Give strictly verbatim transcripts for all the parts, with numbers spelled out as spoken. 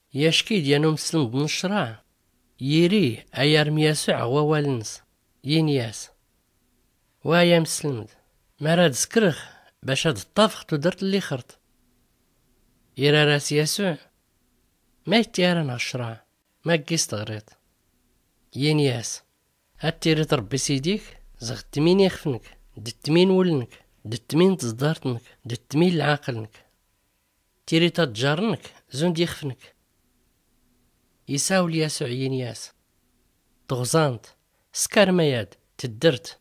ياشكي ديالو مسلم بن الشرع يري ايار يسوع هو والنس ينياس ويا مسلمد مراد سكرخ باش هاد الطافخ تدرت اللي خرط يرى راس يسوع ما يتيارن الشرع ما كيس تغريط ينياس هاد تيري ربي سيديك زغت مين يخفنك دت مين ولنك دت مين تصدارتنك دت مين لعاقلنك تيري تجارنك زون يخفنك يساول يسوع ينياس تغزانت سكار مياد تدرت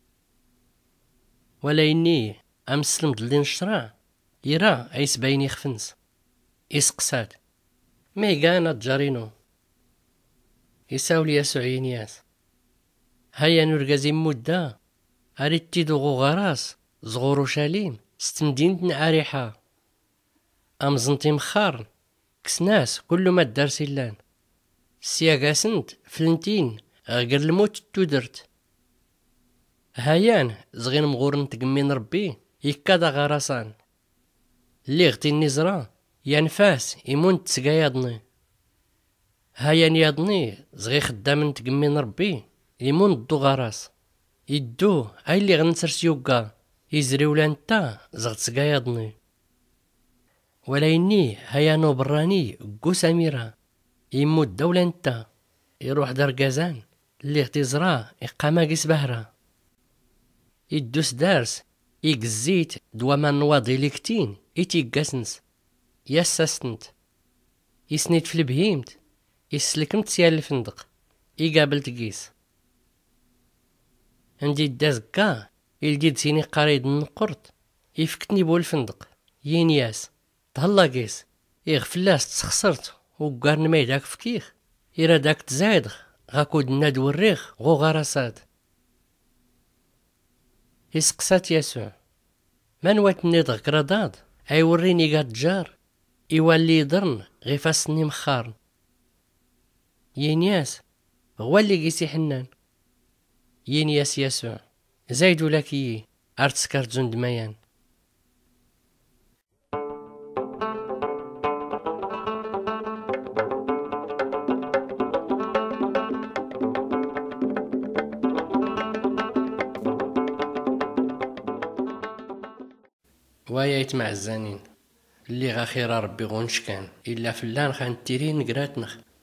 ولا إني أمسلم دلين الشرع يرى عيس باين يخفنس يسقساد ميغانا تجارينو يساول يسوع ينياس هيا نرغزي مدة أريد تيدو غراس زغورو شاليم ستمدينة أريحة أمزنتي مخار كسناس كل ما دار سيلان سياقاسنت فلنتين غير الموت تودرت هيان زغين مغورن تقمين ربي يكادا غراسان اللي غتي النزرة ينفاس يمون تسقايضني هيان ياضني زغي خدام تقمين ربي يمون دو غراس يدو اي اللي غنسر سيوكا يزري ولا نتا زغت تسقايضني ولا إني هيانو براني قو سميرة يموت دولة نتا يروح دار قازان اللي غتي زراه يقاما قيس بهرة يدوس دارس يقزيت دوا ما نواضي ليكتين يتيقاسنس ياساستنت يسنيت في البهيمت يسلكمت سيال الفندق يقابل تقيس عندي دازكا يلجيد سيني قريد النقرت يفكتني بو الفندق ينياس تهلا قيس يغفلاس تسخسرت وقارن ما يداك فكيخ يرا داك تزايد غاكود الناد والريخ غو غراسات يسقسات يسوع من وات نيض كراداد اي وريني قاد جار يوالي يضرن غي فاسني مخارن ينياس هو اللي قيسي حنان ينياس يسوع زايدو لكي ارتسكارت زند ميان ويا يتمع الزانين اللي غا خير ربي غونش كان الا فلان خان تيرين قراتنخ